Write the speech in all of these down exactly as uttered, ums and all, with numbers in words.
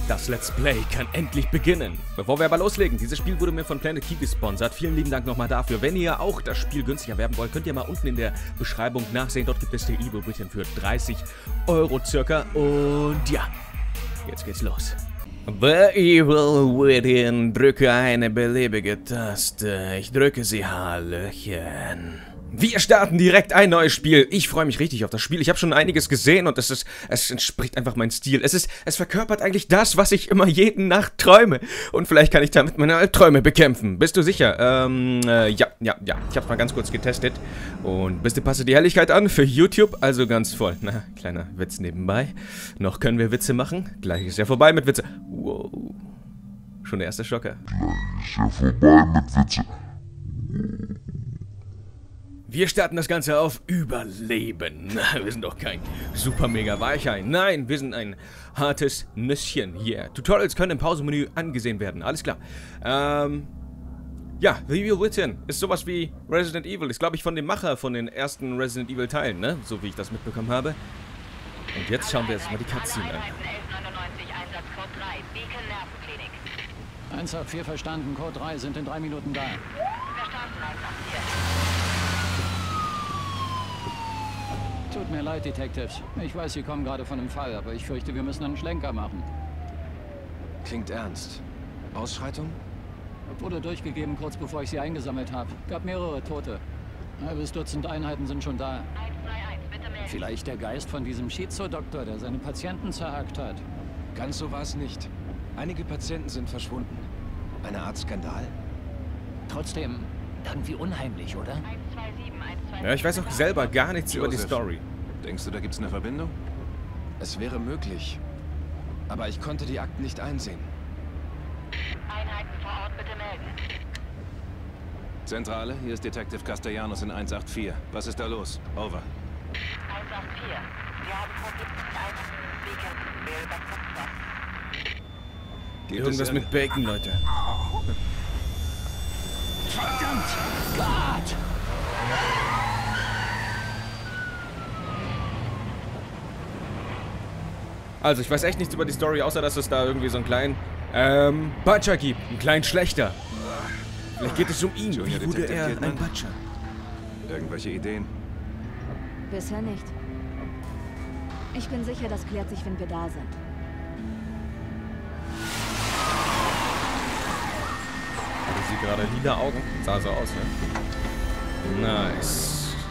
Das Let's Play kann endlich beginnen. Bevor wir aber loslegen, dieses Spiel wurde mir von Planet Key gesponsert. Vielen lieben Dank nochmal dafür. Wenn ihr auch das Spiel günstig erwerben wollt, könnt ihr mal unten in der Beschreibung nachsehen. Dort gibt es The Evil Within für dreißig Euro circa. Und ja, jetzt geht's los. The Evil Within, drücke eine beliebige Taste. Ich drücke sie Hallöchen. Wir starten direkt ein neues Spiel. Ich freue mich richtig auf das Spiel. Ich habe schon einiges gesehen und es ist, es entspricht einfach meinem Stil. Es ist, es verkörpert eigentlich das, was ich immer jede Nacht träume. Und vielleicht kann ich damit meine Albträume bekämpfen. Bist du sicher? Ähm, äh, ja, ja, ja. Ich habe mal ganz kurz getestet. Und bitte passe die Helligkeit an für YouTube. Also ganz voll. Na, kleiner Witz nebenbei. Noch können wir Witze machen. Gleich ist ja vorbei mit Witze. Wow. Schon der erste Schocker. Gleich ist ja vorbei mit Witze. Wir starten das Ganze auf Überleben. Wir sind doch kein super mega Weichei. Nein, wir sind ein hartes Nüsschen. Yeah. Tutorials können im Pausenmenü angesehen werden. Alles klar. Ähm, ja, The Evil Within ist sowas wie Resident Evil. Ist, glaube ich, von dem Macher von den ersten Resident Evil Teilen, ne? So wie ich das mitbekommen habe. Und jetzt schauen wir uns mal die Cutscene an. eins acht vier verstanden, Code drei sind in drei Minuten da. Verstanden, eins acht vier. Tut mir leid, Detectives. Ich weiß, Sie kommen gerade von einem Fall, aber ich fürchte, wir müssen einen Schlenker machen. Klingt ernst. Ausschreitung? Wurde durchgegeben, kurz bevor ich Sie eingesammelt habe. Gab mehrere Tote. Ein halbes Dutzend Einheiten sind schon da. eins drei eins, bitte melden. Vielleicht der Geist von diesem Schizo-Doktor, der seine Patienten zerhackt hat. Ganz so war es nicht. Einige Patienten sind verschwunden. Eine Art Skandal? Trotzdem, irgendwie unheimlich, oder? eins zwei sieben, eins zwei sieben. Ja, ich weiß auch selber gar nichts über die Joseph. Story. Denkst du, da gibt's eine Verbindung? Es wäre möglich. Aber ich konnte die Akten nicht einsehen. Einheiten vor Ort, bitte melden. Zentrale, hier ist Detective Castellanos in eins acht vier. Was ist da los? Over. eins acht vier. Wir haben Problem mit einem Beacon. Wer überprüft was? Gibt Irgendwas es mit Bacon, Leute. Verdammt! Gott! Also, ich weiß echt nichts über die Story, außer dass es da irgendwie so einen kleinen, ähm, Butcher gibt. Einen kleinen Schlechter. Vielleicht geht es um ihn. Junior Wie wurde Detective er Kidman? ein Butcher? Irgendwelche Ideen? Bisher nicht. Ich bin sicher, das klärt sich, wenn wir da sind. Hatte sie gerade lila Augen? Sah so aus, ne? Nice.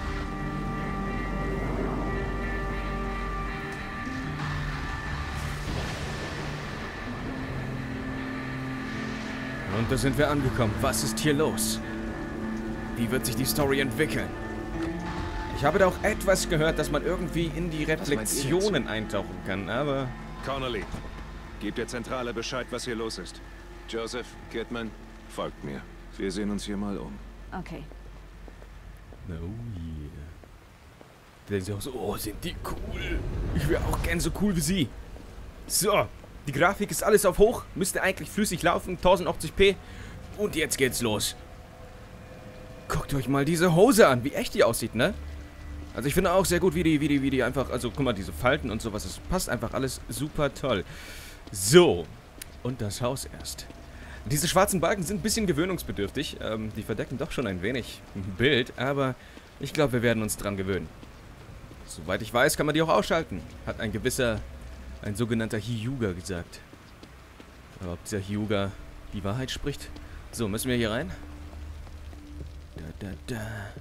Und da sind wir angekommen. Was ist hier los? Wie wird sich die Story entwickeln? Ich habe da auch etwas gehört, dass man irgendwie in die Reflexionen eintauchen kann, aber... Connolly, gib der Zentrale Bescheid, was hier los ist. Joseph, Kidman, folgt mir. Wir sehen uns hier mal um. Okay. Oh yeah. Da denken sie auch so, oh, sind die cool. Ich wäre auch gern so cool wie sie. So, die Grafik ist alles auf hoch. Müsste eigentlich flüssig laufen, tausendachtzig p. Und jetzt geht's los. Guckt euch mal diese Hose an, wie echt die aussieht, ne? Also ich finde auch sehr gut, wie die, wie die, wie die einfach, also guck mal, diese Falten und sowas, das passt einfach alles super toll. So, und das Haus erst. Diese schwarzen Balken sind ein bisschen gewöhnungsbedürftig. Ähm, die verdecken doch schon ein wenig ein Bild, aber ich glaube, wir werden uns dran gewöhnen. Soweit ich weiß, kann man die auch ausschalten. Hat ein gewisser, ein sogenannter Hyuga gesagt. Aber ob dieser Hyuga die Wahrheit spricht? So, müssen wir hier rein? Da, da,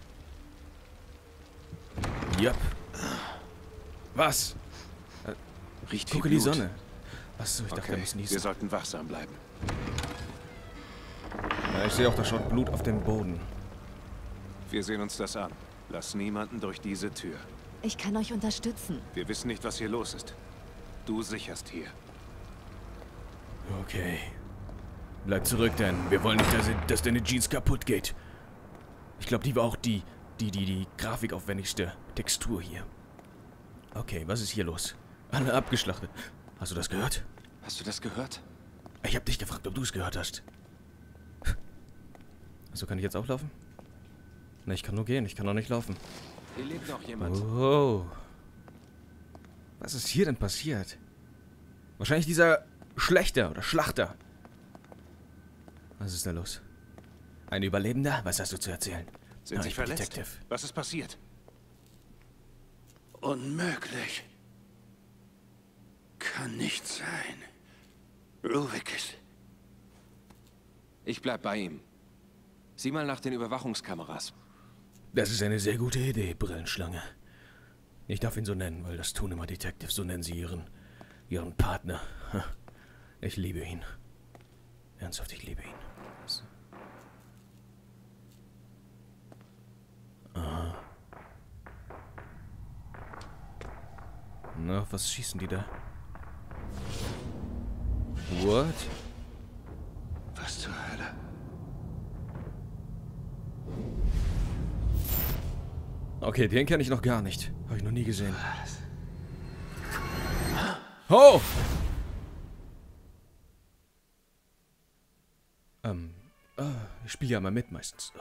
da. Jupp. Was? Riecht wie Gucke die Blut. Sonne. Achso, ich dachte, wir Okay, müssen wir die sollten wachsam bleiben. Ja, ich sehe auch, da schaut Blut auf dem Boden. Wir sehen uns das an. Lass niemanden durch diese Tür. Ich kann euch unterstützen. Wir wissen nicht, was hier los ist. Du sicherst hier. Okay. Bleib zurück, denn wir wollen nicht, dass, dass deine Jeans kaputt geht. Ich glaube, die war auch die, die, die, die grafikaufwendigste Textur hier. Okay, was ist hier los? Alle abgeschlachtet. Hast du das gehört? Hast du das gehört? Ich habe dich gefragt, ob du es gehört hast. Also kann ich jetzt auch laufen? Ne, ich kann nur gehen, ich kann auch nicht laufen. Hier lebt noch jemand. Oh. Was ist hier denn passiert? Wahrscheinlich dieser Schlechter oder Schlachter. Was ist da los? Ein Überlebender? Was hast du zu erzählen? Sind Ah, Sie ich bin verletzt? Detective. Was ist passiert? Unmöglich. Kann nicht sein. Ruvik ist... Ich bleib bei ihm. Sieh mal nach den Überwachungskameras. Das ist eine sehr gute Idee, Brillenschlange. Ich darf ihn so nennen, weil das tun immer Detectives. So nennen sie ihren, ihren Partner. Ich liebe ihn. Ernsthaft, ich liebe ihn. So. Aha. Na, was schießen die da? What? Was zur Hölle? Okay, den kenne ich noch gar nicht. Habe ich noch nie gesehen. Oh! Ähm, ah, ich spiele ja mal mit meistens.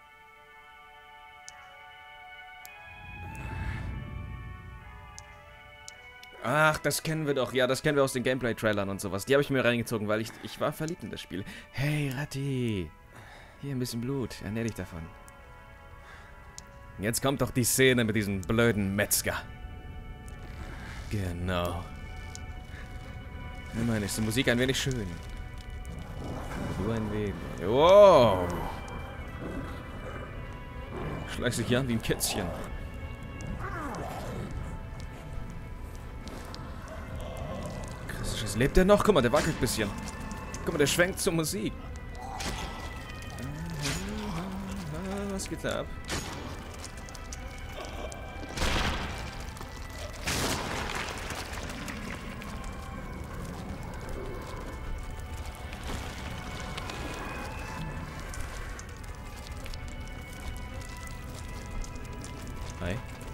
Ach, das kennen wir doch. Ja, das kennen wir aus den Gameplay-Trailern und sowas. Die habe ich mir reingezogen, weil ich, ich war verliebt in das Spiel. Hey, Ratti. Hier ein bisschen Blut. Ernähr dich davon. Jetzt kommt doch die Szene mit diesem blöden Metzger. Genau. Immerhin ist die Musik ein wenig schön. Du ein wenig. Wow. Schleicht sich hier an wie ein Kätzchen. Krass, lebt der noch? Guck mal, der wackelt ein bisschen. Guck mal, der schwenkt zur Musik. Was geht da ab? Hi.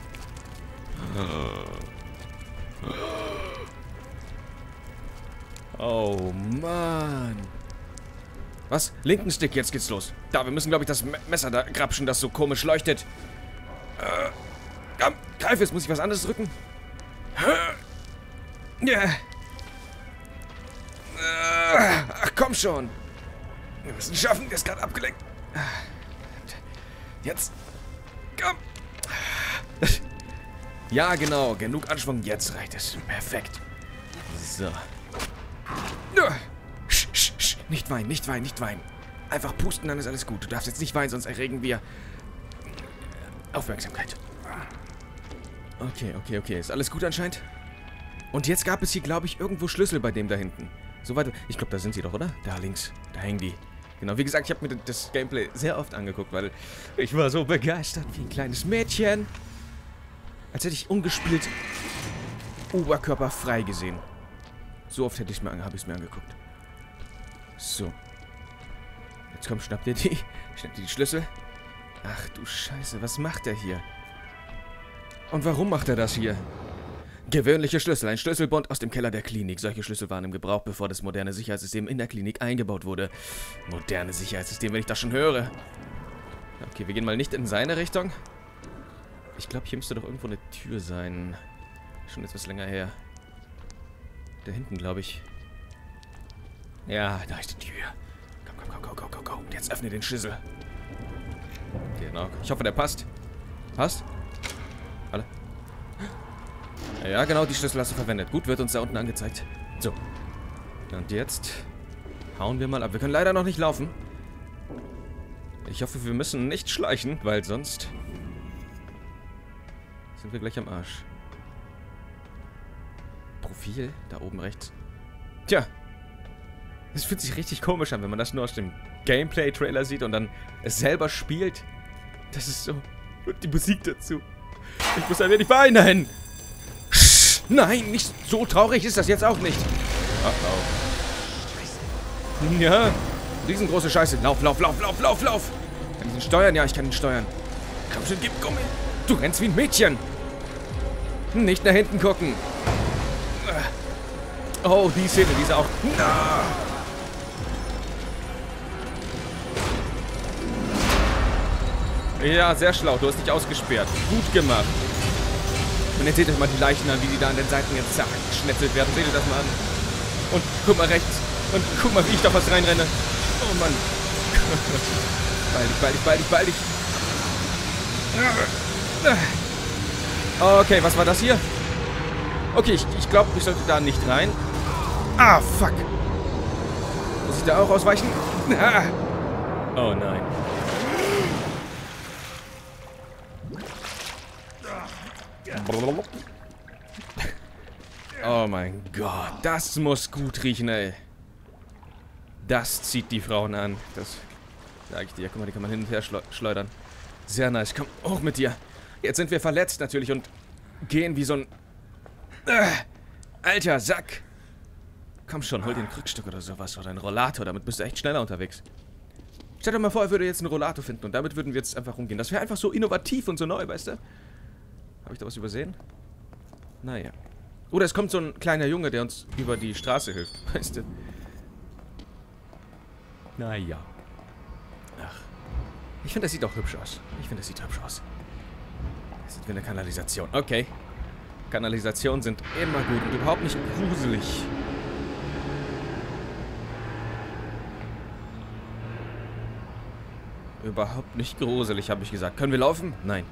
Oh Mann. Was? Linken Stick, jetzt geht's los. Da, wir müssen, glaube ich, das Me Messer da grapschen, das so komisch leuchtet. Äh, komm, greif, jetzt muss ich was anderes drücken. Ja. Ach, komm schon. Wir müssen es schaffen, der ist gerade abgelenkt. Jetzt. Komm. Ja, genau. Genug Anschwung. Jetzt reicht es. Perfekt. So. Sch, sch, sch. Nicht weinen, nicht weinen, nicht weinen. Einfach pusten, dann ist alles gut. Du darfst jetzt nicht weinen, sonst erregen wir Aufmerksamkeit. Okay, okay, okay. Ist alles gut anscheinend? Und jetzt gab es hier, glaube ich, irgendwo Schlüssel bei dem da hinten. Soweit. Ich glaube, da sind sie doch, oder? Da links. Da hängen die. Genau, wie gesagt, ich habe mir das Gameplay sehr oft angeguckt, weil ich war so begeistert wie ein kleines Mädchen. Als hätte ich ungespielt oberkörperfrei gesehen. So oft hätte ich es mir, habe ich es mir angeguckt. So. Jetzt komm, schnapp dir die. Schnapp dir die Schlüssel. Ach du Scheiße, was macht er hier? Und warum macht er das hier? Gewöhnliche Schlüssel, ein Schlüsselbund aus dem Keller der Klinik. Solche Schlüssel waren im Gebrauch, bevor das moderne Sicherheitssystem in der Klinik eingebaut wurde. Moderne Sicherheitssystem, wenn ich das schon höre. Okay, wir gehen mal nicht in seine Richtung. Ich glaube, hier müsste doch irgendwo eine Tür sein. Schon etwas länger her. Da hinten, glaube ich. Ja, da ist die Tür. Komm, komm, komm, komm, komm, komm. Und jetzt öffne den Schlüssel. Genau. Ich hoffe, der passt. Passt? Alle? Ja, genau, die Schlüssel hast du verwendet. Gut, wird uns da unten angezeigt. So. Und jetzt hauen wir mal ab. Wir können leider noch nicht laufen. Ich hoffe, wir müssen nicht schleichen, weil sonst sind wir gleich am Arsch. Profil, da oben rechts. Tja. Das fühlt sich richtig komisch an, wenn man das nur aus dem Gameplay-Trailer sieht und dann es selber spielt. Das ist so... Und die Musik dazu. Ich muss ein wenig weinen. Nein, nicht so traurig ist das jetzt auch nicht. Ach, lauf. Ja, riesengroße Scheiße. Lauf, lauf, lauf, lauf, lauf, lauf. Kann ich ihn steuern? Ja, ich kann ihn steuern. Komm schon, gib Gummi. Du rennst wie ein Mädchen. Nicht nach hinten gucken. Oh, die Szene, diese auch. Ja, sehr schlau. Du hast dich ausgesperrt. Gut gemacht. Und jetzt seht euch mal die Leichen an, wie die da an den Seiten jetzt zack, geschnetzelt werden. Seht ihr das mal an? Und guck mal rechts. Und guck mal, wie ich da was reinrenne. Oh Mann. Beeil dich, beeil dich, beeil dich, beeil dich. Okay, was war das hier? Okay, ich, ich glaube, ich sollte da nicht rein. Ah, fuck. Muss ich da auch ausweichen? Ah. Oh nein. Oh mein Gott, das muss gut riechen, ey. Das zieht die Frauen an. Das sag ich dir. Guck mal, die kann man hin und her schleudern. Sehr nice. Komm, hoch mit dir. Jetzt sind wir verletzt natürlich und gehen wie so ein... Äh, alter Sack. Komm schon, hol dir ein Krückstück oder sowas. Oder einen Rollator. Damit bist du echt schneller unterwegs. Stell dir mal vor, er würde jetzt einen Rollator finden. Und damit würden wir jetzt einfach rumgehen. Das wäre einfach so innovativ und so neu, weißt du? Habe ich da was übersehen? Naja. Oder es kommt so ein kleiner Junge, der uns über die Straße hilft. Weißt du? Naja. Ach. Ich finde, das sieht auch hübsch aus. Ich finde, das sieht hübsch aus. Das sind wir in der Kanalisation. Okay. Kanalisationen sind immer gut und überhaupt nicht gruselig. Überhaupt nicht gruselig, habe ich gesagt. Können wir laufen? Nein.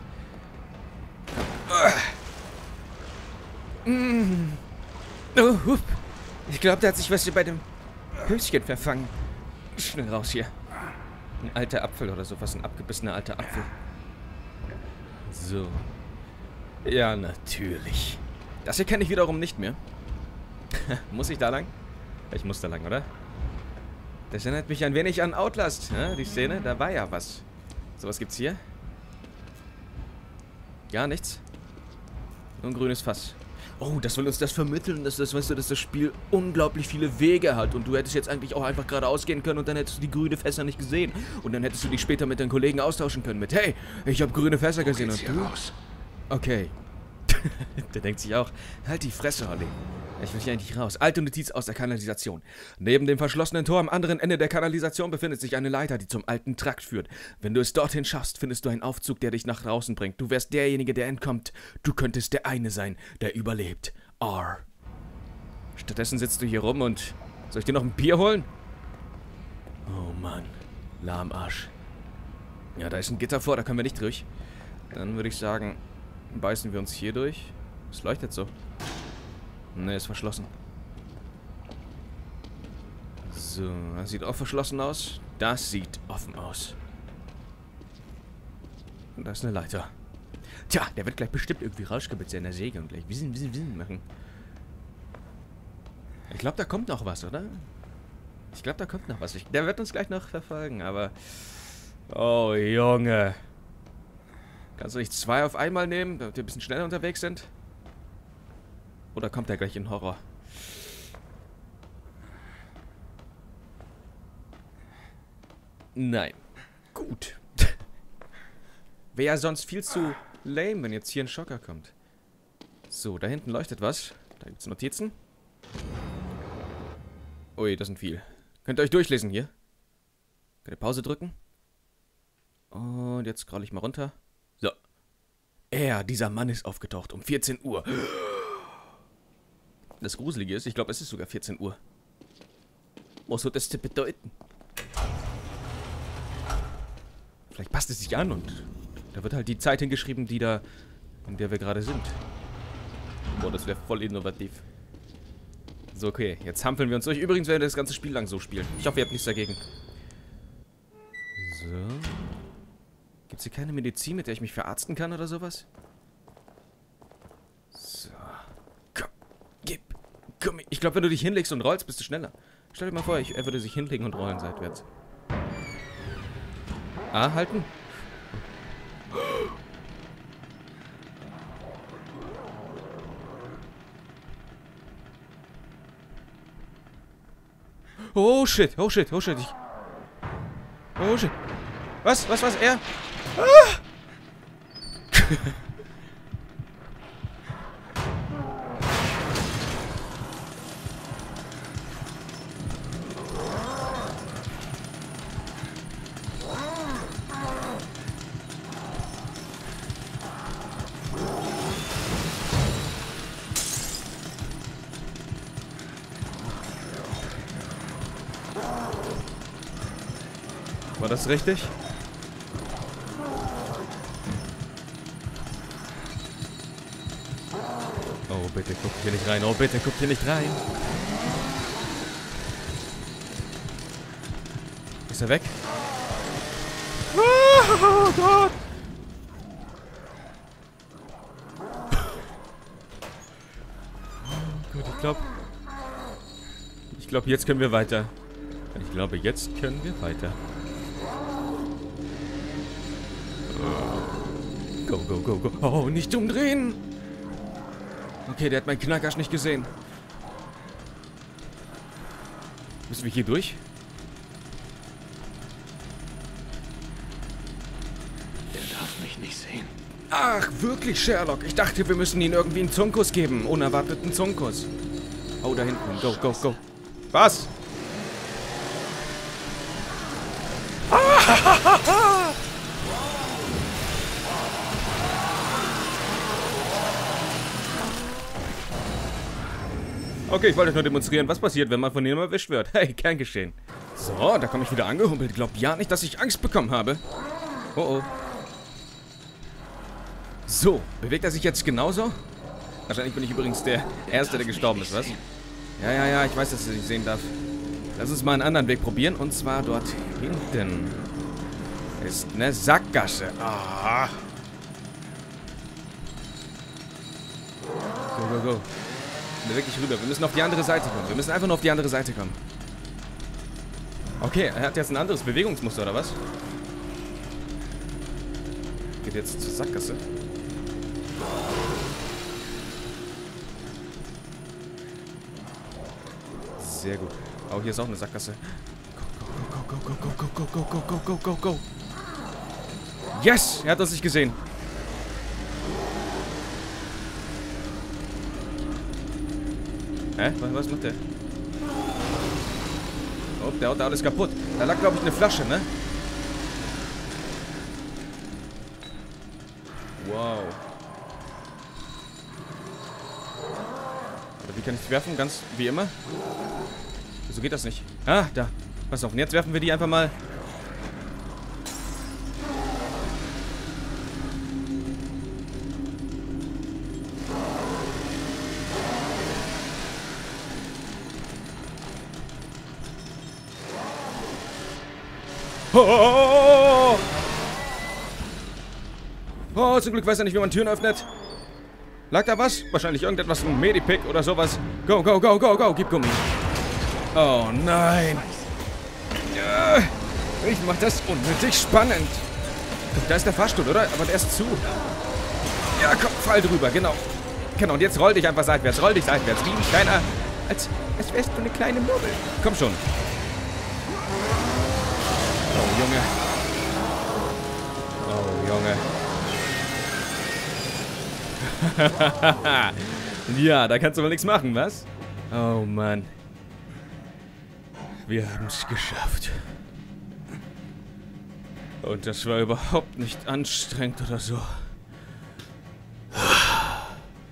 Oh, hup. Ich glaube, da hat sich was bei dem Höschen verfangen. Schnell raus hier. Ein alter Apfel oder sowas. Ein abgebissener alter Apfel. So. Ja, natürlich. Das hier kenne ich wiederum nicht mehr. Muss ich da lang? Ich muss da lang, oder? Das erinnert mich ein wenig an Outlast. Ja, die Szene, da war ja was. So, was gibt's hier? Gar nichts. Nur ein grünes Fass. Oh, das will uns das vermitteln, dass das, weißt du, dass das Spiel unglaublich viele Wege hat. Und du hättest jetzt eigentlich auch einfach geradeaus gehen können und dann hättest du die grünen Fässer nicht gesehen. Und dann hättest du dich später mit deinen Kollegen austauschen können mit, hey, ich habe grüne Fässer gesehen und du? Okay. Der denkt sich auch, halt die Fresse, Holly. Ich will hier eigentlich raus. Alte Notiz aus der Kanalisation. Neben dem verschlossenen Tor am anderen Ende der Kanalisation befindet sich eine Leiter, die zum alten Trakt führt. Wenn du es dorthin schaffst, findest du einen Aufzug, der dich nach draußen bringt. Du wärst derjenige, der entkommt. Du könntest der eine sein, der überlebt. R. Stattdessen sitzt du hier rum und... Soll ich dir noch ein Bier holen? Oh Mann. Lahmarsch. Ja, da ist ein Gitter vor, da können wir nicht durch. Dann würde ich sagen, beißen wir uns hier durch. Es leuchtet so. Ne, ist verschlossen. So, das sieht auch verschlossen aus. Das sieht offen aus. Und da ist eine Leiter. Tja, der wird gleich bestimmt irgendwie rauskommen mit seiner Säge und gleich wissen, wissen, wissen machen. Ich glaube, da kommt noch was, oder? Ich glaube, da kommt noch was. Ich, der wird uns gleich noch verfolgen, aber... Oh, Junge. Kannst du nicht zwei auf einmal nehmen, damit wir ein bisschen schneller unterwegs sind? Oder kommt er gleich in Horror? Nein. Gut. Wäre ja sonst viel zu lame, wenn jetzt hier ein Schocker kommt. So, da hinten leuchtet was. Da gibt es Notizen. Ui, das sind viel. Könnt ihr euch durchlesen hier? Könnt ihr Pause drücken? Und jetzt scroll ich mal runter. So. Er, dieser Mann ist aufgetaucht um vierzehn Uhr. Das Gruselige ist, ich glaube, es ist sogar vierzehn Uhr. Was hat das zu bedeuten? Vielleicht passt es sich an und da wird halt die Zeit hingeschrieben, die da, in der wir gerade sind. Boah, das wäre voll innovativ. So, okay, jetzt hampeln wir uns durch. Übrigens werden wir das ganze Spiel lang so spielen. Ich hoffe, ihr habt nichts dagegen. So. Gibt es hier keine Medizin, mit der ich mich verarzten kann oder sowas? So. Komm, gib. Komm, ich glaube, wenn du dich hinlegst und rollst, bist du schneller. Stell dir mal vor, ich, er würde sich hinlegen und rollen seitwärts. A, halten. Oh shit, oh shit, oh shit. Ich... Oh shit. Was, was, was, er? Ah! War das richtig? Oh, bitte guck hier nicht rein. Oh, bitte guck hier nicht rein. Ist er weg? Oh Gott! Oh Gott, ich glaube... Ich glaube, jetzt können wir weiter. Ich glaube, jetzt können wir weiter. Go, go, go, go. Oh, nicht umdrehen! Okay, der hat meinen Knackarsch nicht gesehen. Müssen wir hier durch? Er darf mich nicht sehen. Ach, wirklich, Sherlock? Ich dachte, wir müssen ihnen irgendwie einen Zunkus geben. Unerwarteten Zunkus. Oh, da hinten. Go, go, go. Was? Ah, okay, ich wollte nur demonstrieren, was passiert, wenn man von ihnen erwischt wird. Hey, kein Geschehen. So, da komme ich wieder angehumpelt. Glaubt ja nicht, dass ich Angst bekommen habe. Oh, oh. So, bewegt er sich jetzt genauso? Wahrscheinlich bin ich übrigens der Erste, der gestorben ist, was? Ja, ja, ja, ich weiß, dass ich nicht sehen darf. Lass uns mal einen anderen Weg probieren. Und zwar dort hinten ist eine Sackgasse. Ah. Go, go, go. Wir wirklich rüber. Wir müssen auf die andere Seite kommen. Wir müssen einfach nur auf die andere Seite kommen. Okay, er hat jetzt ein anderes Bewegungsmuster, oder was? Geht jetzt zur Sackgasse. Sehr gut. Oh, hier ist auch eine Sackgasse. Go, go, go, go, go, go, go, go, go, go, go, go. Yes! Er hat uns nicht gesehen. Hä? Was macht der? Oh, der haut da alles kaputt. Da lag, glaube ich, eine Flasche, ne? Wow. Oder wie kann ich die werfen? Ganz wie immer? Wieso geht das nicht? Ah, da. Pass auf. Und jetzt werfen wir die einfach mal. Oh, oh, zum Glück weiß er nicht, wie man Türen öffnet. Lag da was? Wahrscheinlich irgendetwas, ein Medipick oder sowas. Go, go, go, go, go. Gib Gummi. Oh nein. Ich mach das unnötig spannend. Da ist der Fahrstuhl, oder? Aber der ist zu. Ja, komm, fall drüber, genau. Genau, und jetzt roll dich einfach seitwärts. Roll dich seitwärts. Wie ein kleiner... Als, als wärst du eine kleine Murmel. Komm schon. Oh, Junge. Oh, Junge. Ja, da kannst du wohl nichts machen, was? Oh, Mann. Wir haben es geschafft. Und das war überhaupt nicht anstrengend oder so.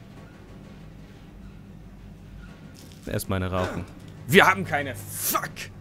Erstmal eine rauchen. Wir haben keine... Fuck!